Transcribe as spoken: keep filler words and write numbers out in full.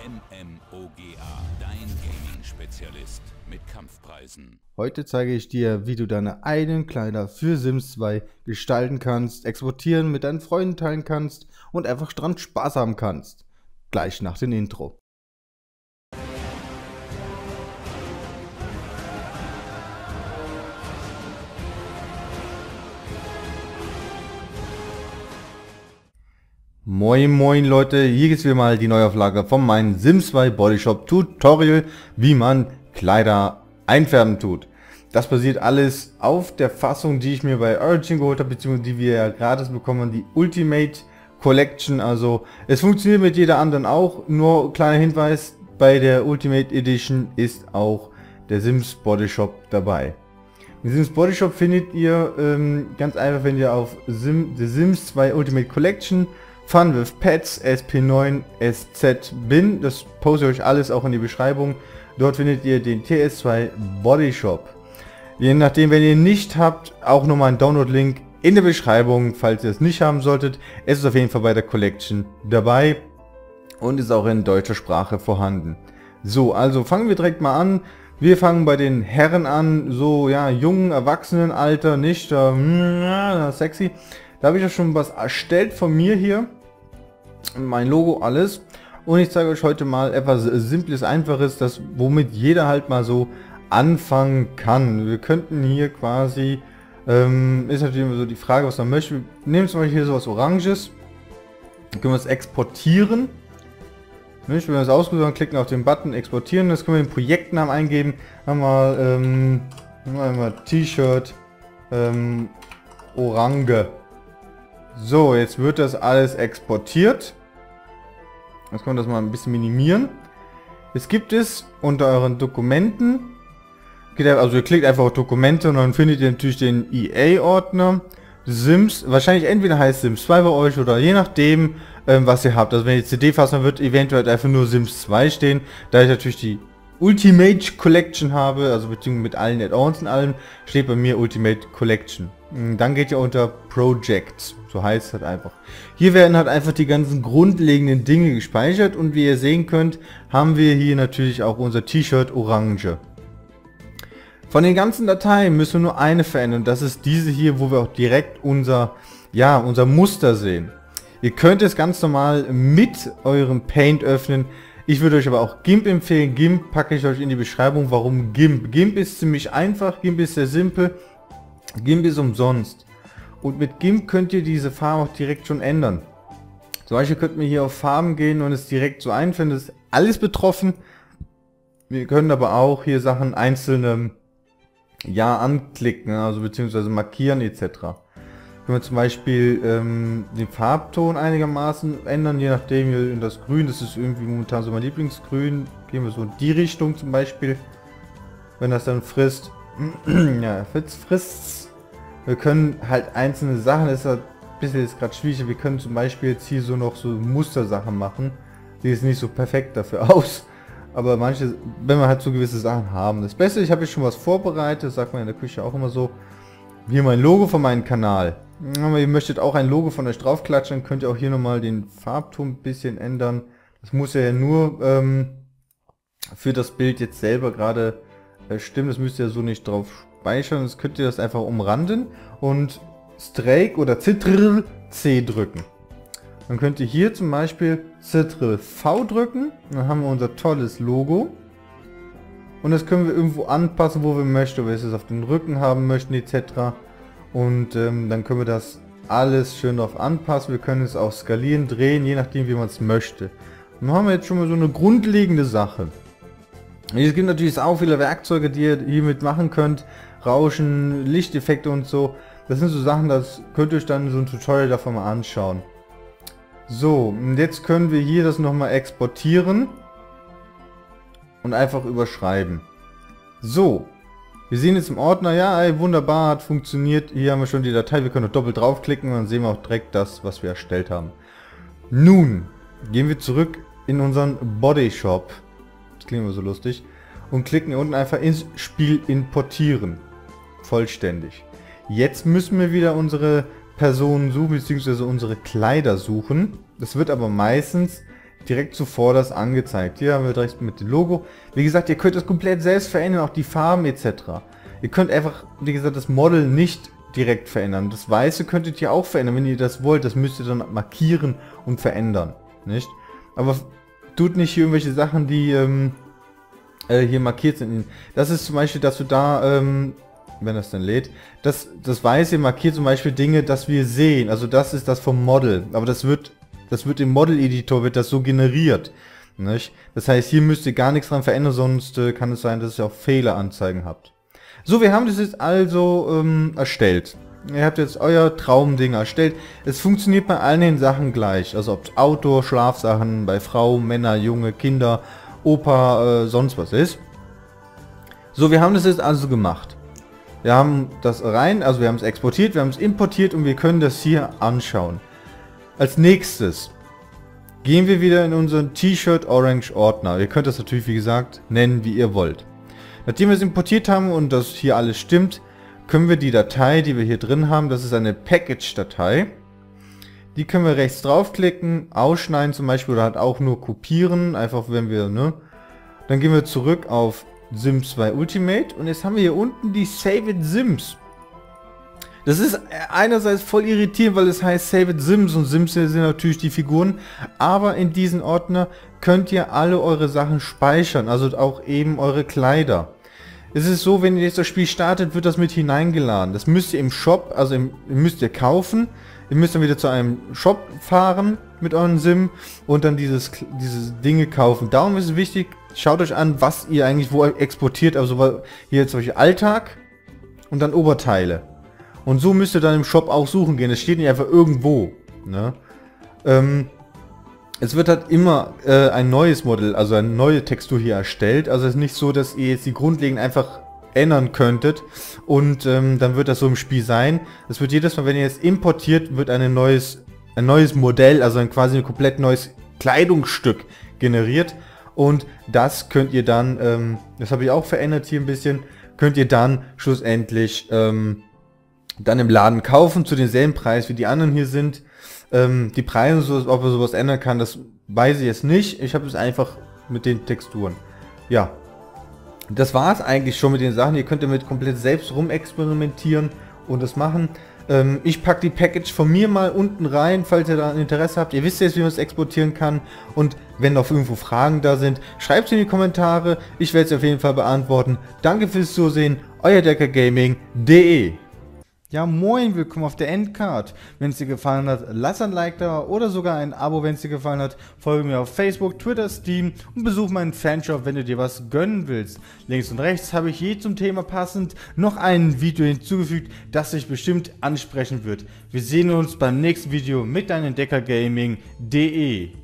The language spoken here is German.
MMOGA, dein Gaming-Spezialist mit Kampfpreisen. Heute zeige ich dir, wie du deine eigenen Kleider für Sims zwei gestalten kannst, exportieren, mit deinen Freunden teilen kannst und einfach dran Spaß haben kannst. Gleich nach dem Intro. Moin moin Leute, hier geht's wieder mal die Neuauflage von meinem Sims zwei Bodyshop Tutorial, wie man Kleider einfärben tut. Das basiert alles auf der Fassung, die ich mir bei Origin geholt habe, beziehungsweise die wir ja gratis bekommen, die Ultimate Collection. Also es funktioniert mit jeder anderen auch, nur kleiner Hinweis, bei der Ultimate Edition ist auch der Sims Bodyshop dabei. Den Sims Bodyshop findet ihr ähm, ganz einfach, wenn ihr auf Sim, The Sims zwei Ultimate Collection Fun with Pets, S P neun, S Z bin, das poste ich euch alles auch in die Beschreibung. Dort findet ihr den T S zwei Bodyshop. Je nachdem, wenn ihr nicht habt, auch nochmal einen Download-Link in der Beschreibung, falls ihr es nicht haben solltet. Es ist auf jeden Fall bei der Collection dabei und ist auch in deutscher Sprache vorhanden. So, also fangen wir direkt mal an. Wir fangen bei den Herren an, so ja, jungen, Erwachsenenalter, nicht äh, sexy. Da habe ich ja schon was erstellt von mir hier. Mein Logo, alles. Und ich zeige euch heute mal etwas Simples, Einfaches, das womit jeder halt mal so anfangen kann. Wir könnten hier quasi, ähm, ist natürlich immer so die Frage, was man möchte. Wir nehmen zum Beispiel hier sowas Oranges. Dann können wir es exportieren. Nicht? Wenn wir das ausgesucht haben, klicken auf den Button exportieren. Das können wir den Projektnamen eingeben. Haben wir ähm, T-Shirt ähm, Orange. So, jetzt wird das alles exportiert. Jetzt können wir das mal ein bisschen minimieren. Jetzt gibt es unter euren Dokumenten, also ihr klickt einfach auf Dokumente und dann findet ihr natürlich den E A-Ordner. Sims, wahrscheinlich entweder heißt Sims zwei bei euch oder je nachdem, ähm, was ihr habt. Also wenn ihr C D fassen, wird eventuell einfach nur Sims zwei stehen. Da ich natürlich die Ultimate Collection habe, also beziehungsweise mit allen Add-ons und allem, steht bei mir Ultimate Collection. Dann geht ihr unter Projects, so heißt es halt einfach. Hier werden halt einfach die ganzen grundlegenden Dinge gespeichert und wie ihr sehen könnt, haben wir hier natürlich auch unser T-Shirt Orange. Von den ganzen Dateien müssen wir nur eine verändern, das ist diese hier, wo wir auch direkt unser, ja, unser Muster sehen. Ihr könnt es ganz normal mit eurem Paint öffnen. Ich würde euch aber auch GIMP empfehlen. GIMP packe ich euch in die Beschreibung. Warum GIMP? GIMP ist ziemlich einfach, GIMP ist sehr simpel. GIMP ist umsonst. Und mit GIMP könnt ihr diese Farbe auch direkt schon ändern. Zum Beispiel könnt ihr hier auf Farben gehen und es direkt so einfinden. Das ist alles betroffen. Wir können aber auch hier Sachen einzelne ja anklicken, also beziehungsweise markieren et cetera. Können wir zum Beispiel ähm, den Farbton einigermaßen ändern, je nachdem hier in das Grün, das ist irgendwie momentan so mein Lieblingsgrün. Gehen wir so in die Richtung zum Beispiel, wenn das dann frisst. Ja, frisst, frisst. Wir können halt einzelne Sachen, das ist halt ein bisschen jetzt gerade schwierig, wir können zum Beispiel jetzt hier so noch so Mustersachen machen. Sieht jetzt nicht so perfekt dafür aus, aber manche, wenn wir halt so gewisse Sachen haben. Das Beste, ich habe jetzt schon was vorbereitet, das sagt man in der Küche auch immer so. Hier mein Logo von meinem Kanal. Aber ihr möchtet auch ein Logo von euch draufklatschen, könnt ihr auch hier nochmal den Farbton ein bisschen ändern. Das muss ja nur ähm, für das Bild jetzt selber gerade äh, stimmen, das müsst ihr so nicht drauf speichern, das könnt ihr das einfach umranden und Strike oder Ctrl C drücken. Dann könnt ihr hier zum Beispiel Ctrl V drücken, dann haben wir unser tolles Logo. Und das können wir irgendwo anpassen, wo wir möchten, ob wir es auf den Rücken haben möchten et cetera. Und ähm, dann können wir das alles schön drauf anpassen. Wir können es auch skalieren, drehen, je nachdem wie man es möchte. Und dann haben wir jetzt schon mal so eine grundlegende Sache. Es gibt natürlich auch viele Werkzeuge, die ihr hiermit machen könnt. Rauschen, Lichteffekte und so. Das sind so Sachen, das könnt ihr euch dann so ein Tutorial davon mal anschauen. So, und jetzt können wir hier das nochmal exportieren. Und einfach überschreiben. So, wir sehen jetzt im Ordner, ja, ey, wunderbar, hat funktioniert. Hier haben wir schon die Datei, wir können noch doppelt draufklicken und dann sehen wir auch direkt das, was wir erstellt haben. Nun gehen wir zurück in unseren Bodyshop. Das klingt immer so lustig. Und klicken hier unten einfach ins Spiel importieren. Vollständig. Jetzt müssen wir wieder unsere Personen suchen, beziehungsweise unsere Kleider suchen. Das wird aber meistens direkt zuvor das angezeigt. Hier haben wir direkt mit dem Logo. Wie gesagt, ihr könnt das komplett selbst verändern, auch die Farben et cetera. Ihr könnt einfach, wie gesagt, das Model nicht direkt verändern. Das Weiße könntet ihr auch verändern, wenn ihr das wollt. Das müsst ihr dann markieren und verändern, nicht? Aber tut nicht hier irgendwelche Sachen, die ähm, äh, hier markiert sind. Das ist zum Beispiel, dass du da, ähm, wenn das dann lädt, das, das Weiße markiert zum Beispiel Dinge, dass wir sehen. Also das ist das vom Model. Aber das wird, das wird im Model-Editor wird das so generiert. Nicht? Das heißt, hier müsst ihr gar nichts dran verändern, sonst äh, kann es sein, dass ihr auch Fehleranzeigen habt. So, wir haben das jetzt also ähm, erstellt. Ihr habt jetzt euer Traumding erstellt. Es funktioniert bei allen den Sachen gleich. Also ob es Outdoor, Schlafsachen, bei Frau, Männer, Junge, Kinder, Opa, äh, sonst was ist. So, wir haben das jetzt also gemacht. Wir haben das rein, also wir haben es exportiert, wir haben es importiert und wir können das hier anschauen. Als nächstes gehen wir wieder in unseren T-Shirt Orange Ordner. Ihr könnt das natürlich, wie gesagt, nennen, wie ihr wollt. Nachdem wir es importiert haben und das hier alles stimmt, können wir die Datei, die wir hier drin haben, das ist eine Package-Datei. Die können wir rechts draufklicken, ausschneiden zum Beispiel oder halt auch nur kopieren, einfach wenn wir, ne. Dann gehen wir zurück auf Sims zwei Ultimate und jetzt haben wir hier unten die Save It Sims. Das ist einerseits voll irritierend, weil es heißt Save It Sims und Sims sind natürlich die Figuren, aber in diesen Ordner könnt ihr alle eure Sachen speichern, also auch eben eure Kleider. Es ist so, wenn ihr jetzt das Spiel startet, wird das mit hineingeladen. Das müsst ihr im Shop, also im, müsst ihr kaufen. Ihr müsst dann wieder zu einem Shop fahren mit euren Sim und dann dieses, diese Dinge kaufen. Darum ist es wichtig, schaut euch an, was ihr eigentlich wo exportiert. Also hier zum Beispiel Alltag und dann Oberteile. Und so müsst ihr dann im Shop auch suchen gehen. Es steht nicht einfach irgendwo. Ne? Ähm, es wird halt immer äh, ein neues Modell, also eine neue Textur hier erstellt. Also es ist nicht so, dass ihr jetzt die grundlegend einfach ändern könntet und ähm, dann wird das so im Spiel sein. Es wird jedes Mal, wenn ihr jetzt importiert, wird ein neues, ein neues Modell, also ein quasi ein komplett neues Kleidungsstück generiert. Und das könnt ihr dann, ähm, das habe ich auch verändert hier ein bisschen, könnt ihr dann schlussendlich ähm, dann im Laden kaufen zu denselben Preis wie die anderen hier sind. Ähm, die Preise, so, ob er sowas ändern kann, das weiß ich jetzt nicht. Ich habe es einfach mit den Texturen. Ja, das war es eigentlich schon mit den Sachen. Ihr könnt damit komplett selbst rumexperimentieren und das machen. Ähm, ich packe die Package von mir mal unten rein, falls ihr da ein Interesse habt. Ihr wisst jetzt, wie man es exportieren kann. Und wenn noch irgendwo Fragen da sind, schreibt es in die Kommentare. Ich werde es auf jeden Fall beantworten. Danke fürs Zusehen. Euer Deckergaming punkt de. Ja moin, willkommen auf der Endcard. Wenn es dir gefallen hat, lass ein Like da oder sogar ein Abo, wenn es dir gefallen hat. Folge mir auf Facebook, Twitter, Steam und besuch meinen Fanshop, wenn du dir was gönnen willst. Links und rechts habe ich je zum Thema passend noch ein Video hinzugefügt, das dich bestimmt ansprechen wird. Wir sehen uns beim nächsten Video mit deinem Deckergaming punkt de.